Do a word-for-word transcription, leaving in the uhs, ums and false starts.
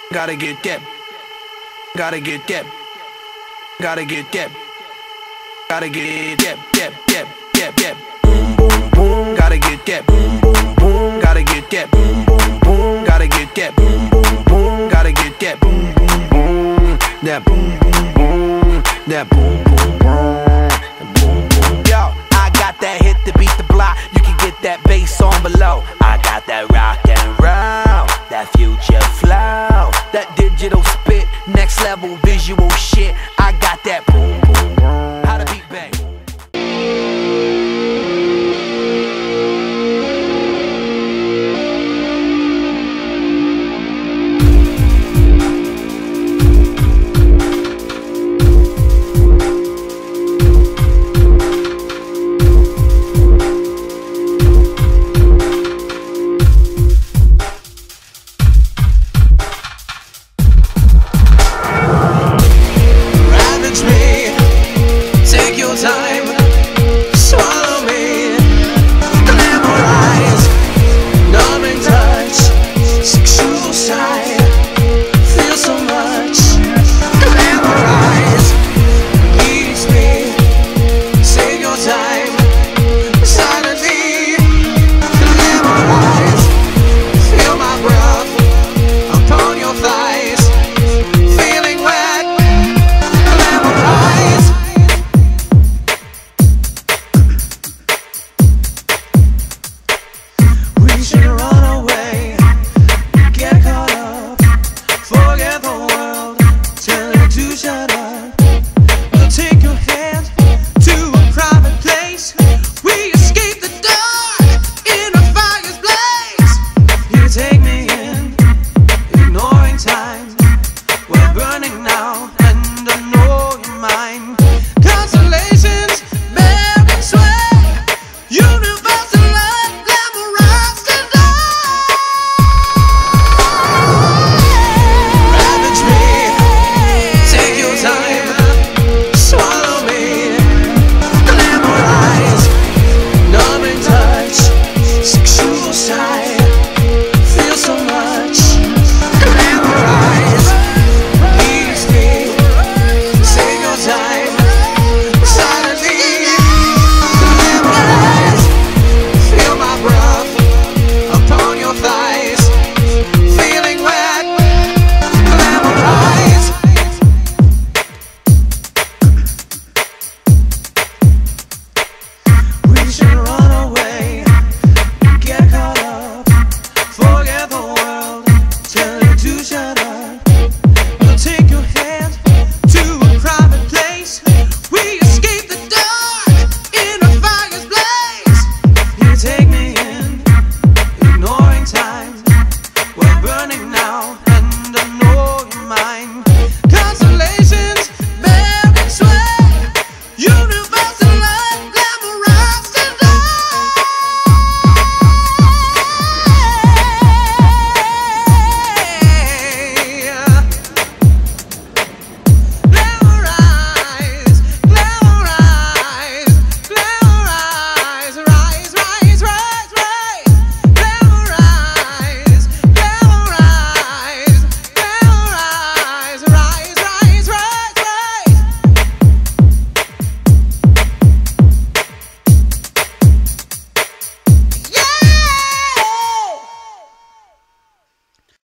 Gotta get that. Gotta get that. Gotta get that. Gotta get that. That. That. That. That. Boom boom boom. Gotta get that. Boom boom boom. Gotta get that. Boom boom boom. Gotta get that. Boom boom boom. Gotta get that. Boom boom boom. That boom boom boom. That boom boom boom. Boom boom. Yo, I got that hit to beat the block. You can get that bass on below. I got that rock and roll, that future flow, that digital spit, next level visual shit. I got that boom boom boom. How to beat bang. Reaching around